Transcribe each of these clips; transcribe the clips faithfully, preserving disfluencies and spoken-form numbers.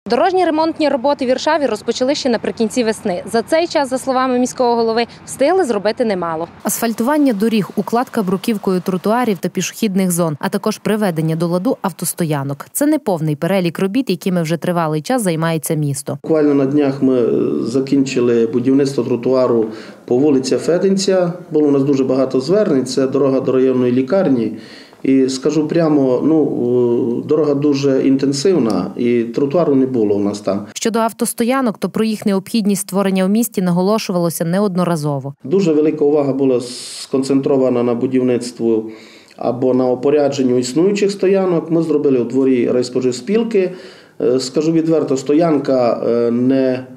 Дорожні ремонтні роботи в Іршаві розпочали ще наприкінці весни. За цей час, за словами міського голови, встигли зробити немало. Асфальтування доріг, укладка бруківкою тротуарів та пішохідних зон, а також приведення до ладу автостоянок. Це не повний перелік робіт, якими вже тривалий час займається місто. Буквально на днях ми закінчили будівництво тротуару по вулиці Феденця. Було у нас дуже багато звернень, це дорога до районної лікарні. І скажу прямо, ну, дорога дуже інтенсивна і тротуару не було у нас там. Щодо автостоянок, то про їх необхідність створення в місті наголошувалося неодноразово. Дуже велика увага була сконцентрована на будівництві або на опорядженню існуючих стоянок. Ми зробили у дворі райспоживспілки. Скажу відверто, стоянка не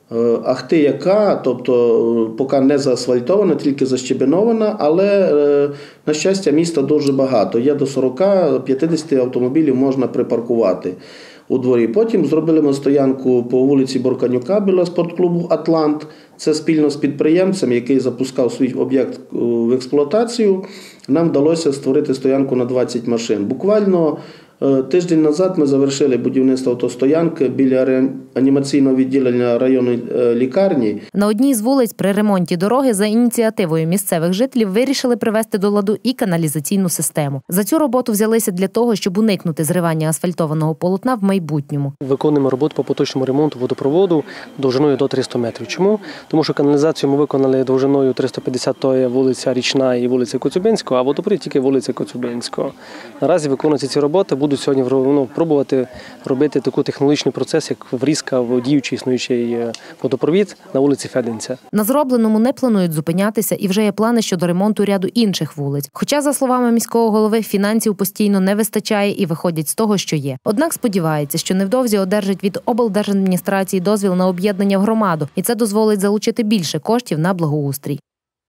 ахти яка, тобто поки не заасфальтована, тільки защебенована, але, на щастя, міста дуже багато. Є до сорока-п'ятдесяти автомобілів можна припаркувати у дворі. Потім зробили ми стоянку по вулиці Борканюка біля спортклубу «Атлант». Це спільно з підприємцем, який запускав свій об'єкт в експлуатацію. Нам вдалося створити стоянку на двадцять машин. Буквально тиждень назад ми завершили будівництво автостоянки біля реанімаційного відділення районної лікарні. На одній з вулиць при ремонті дороги за ініціативою місцевих жителів вирішили привести до ладу і каналізаційну систему. За цю роботу взялися для того, щоб уникнути зривання асфальтованого полотна в майбутньому. Виконуємо роботу по поточному ремонту водопроводу довжиною до трьохсот метрів. Чому? Тому що каналізацію ми виконали довжиною триста п'ятдесят, то є вулиця Річна і вулиця Коцюбинського, а водопровід тільки вулиця Коцюбинського. Наразі виконуються ці роботи, будуть сьогодні ну, пробувати робити такий технологічний процес, як врізка в діючий існуючий водопровід на вулиці Феденця. На зробленому не планують зупинятися і вже є плани щодо ремонту ряду інших вулиць. Хоча, за словами міського голови, фінансів постійно не вистачає і виходять з того, що є. Однак сподівається, що невдовзі одержать від облдержадміністрації дозвіл на об'єднання в громаду, і це дозволить залучити більше коштів на благоустрій.